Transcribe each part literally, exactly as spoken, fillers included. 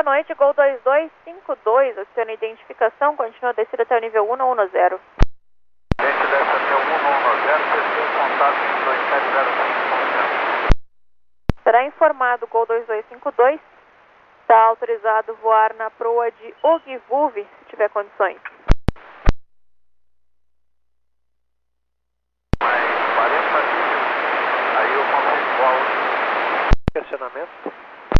noite, Gol dois dois cinco dois, adiciona identificação, continua a descida até o nível um um zero. Desce desce até o um um zero, terceiro contato dois sete zero cinco. Será informado, Gol dois dois cinco dois, está autorizado voar na proa de Ogvuv, se tiver condições. Mais quarenta milhas, aí eu consigo voar o estacionamento.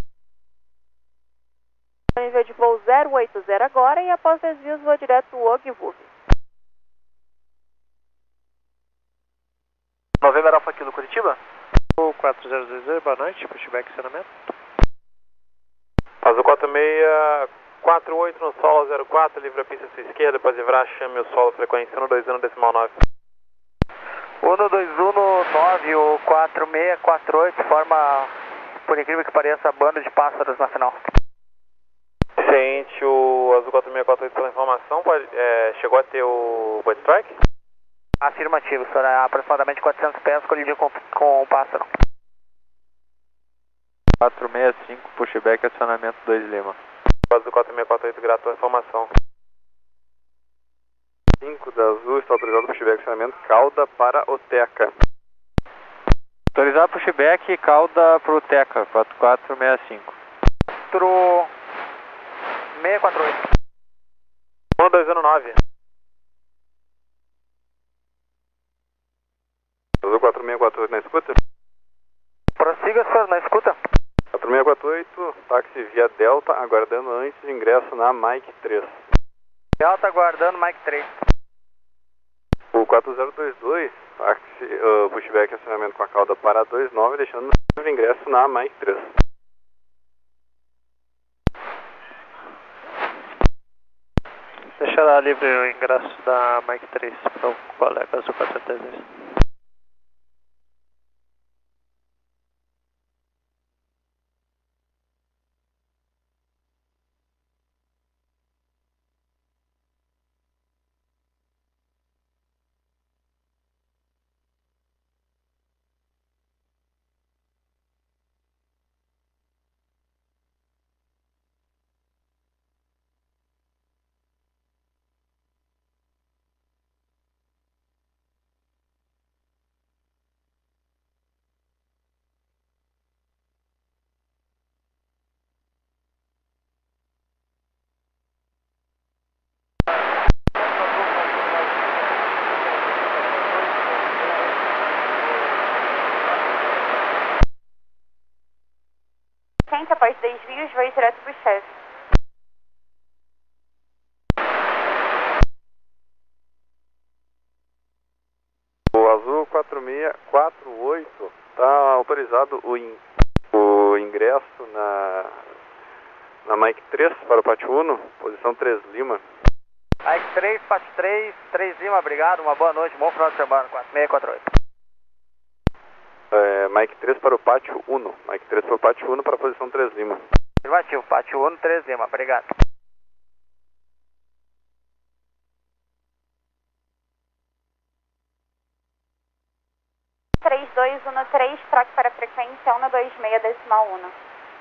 Nível de voo zero oito zero agora e após desvios voa direto o Ogvuv. Novembro Alfa Kilo Curitiba? O quatro zero dois dois, boa noite, pushback estacionamento. Azul quatro seis quatro oito no solo zero quatro, livre a pista à sua esquerda, depois livrar, chame o solo, frequência um dois um decimal nove. um dois um nove, o quatro seis quatro oito, forma, por incrível que pareça, bando de pássaros na final. Ciente, o Azul quatro seis quatro oito pela informação, pode, é, chegou a ter o Bird Strike? Afirmativo, senhor, é aproximadamente quatrocentos pés, colidiu com, com o pássaro. quatro seis cinco, pushback, acionamento dois Lima. Azul quatro seis quatro oito, grato pela informação. cinco da Azul, está autorizado o pushback, acionamento, cauda para Oteca. Autorizado pushback, cauda pro Teca, quatro quatro seis cinco. quatro seis quatro oito. um dois um nove. Azul quatro seis quatro oito na escuta? Prossiga, senhor, na escuta. quatro seis quatro oito, táxi via Delta, aguardando antes de ingresso na Mike três. Delta aguardando Mike três. O quatro zero dois dois, táxi, uh, pushback acionamento com a cauda para dois nove, deixando o ingresso na Mike três. Deixará livre o ingresso da Mike três para o colega Azul quatro zero dois. Gente, após desvios, voe direto para o chefe. O Azul quatro seis quatro oito, está autorizado o, in, o ingresso na, na Mike três para o Pátio um, posição três Lima. Mike três, Pátio três, três Lima, obrigado, uma boa noite, bom final de semana, quatro seis quatro oito. É, Mike três para o Pátio um, Mike três para o Pátio um para a posição três Lima. Afirmativo, Pátio um, três Lima, obrigado. três dois um três, troque para a frequência um dois seis decimal um.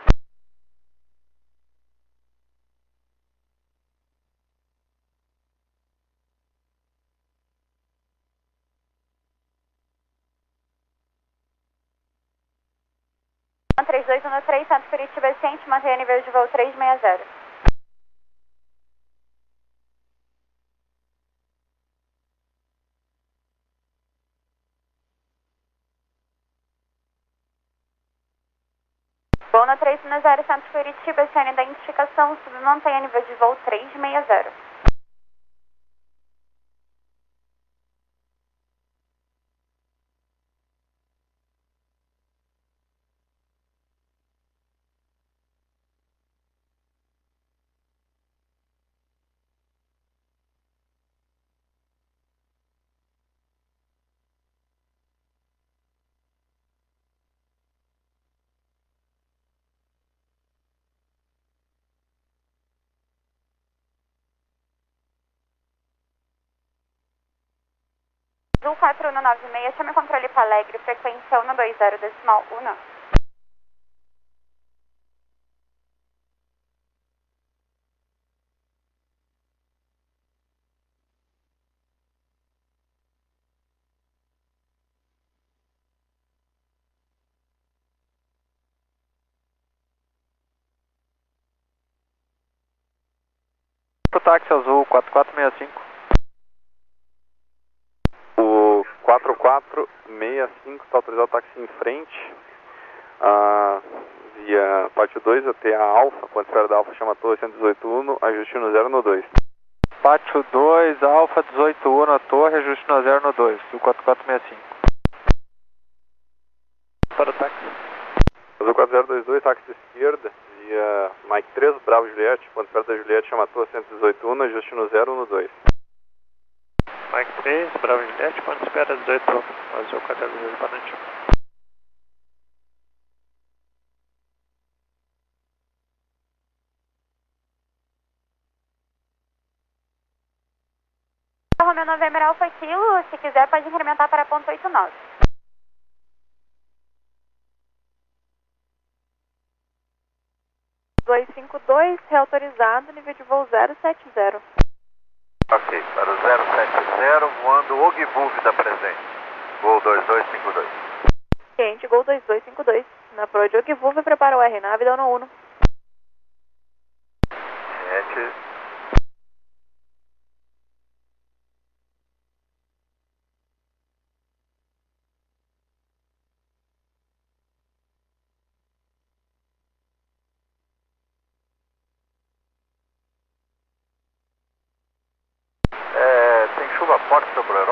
três dois um três, Santos Curitiba Ciente, mantenha nível de voo três seis zero. Voo no três um zero, Santos Curitiba, sem identificação, submantenha nível de voo três seis zero. Azul quatro um nove seis, chame o controle para Alegre, frequência um dois zero decimal um. pro táxi azul, quatro quatro seis cinco. O quatro quatro seis cinco está autorizado o táxi em frente. Ah, via parte dois até a Alfa, quando espera da Alfa chama Torre cento e dezoito Uno, ajuste no zero no dois. Pátio dois, Alfa dezoito Uno, na torre, ajuste no zero no dois, do quatro quatro seis cinco. Para o táxi. Azul quatro zero dois dois, táxi esquerda, via Mike três, Bravo Juliette, quando espera da Juliette chama Torre cento e dezoito Uno, ajuste no zero no dois. Mike três, Bravo Juliette, quando espera dezoito, Azul quatro zero dois, boa noite. Romeo November Alfa Kilo, se quiser pode incrementar para ponto oito nove. dois cinco dois, reautorizado, nível de voo zero sete zero. Ok, para o zero sete zero, voando Ogvuv da presente. Gol dois dois cinco dois. Cliente, Gol dois dois cinco dois. Na proa de Ogvuv, prepara o R nave, dano Uno. Cliente. É, tem chuva forte sobrando.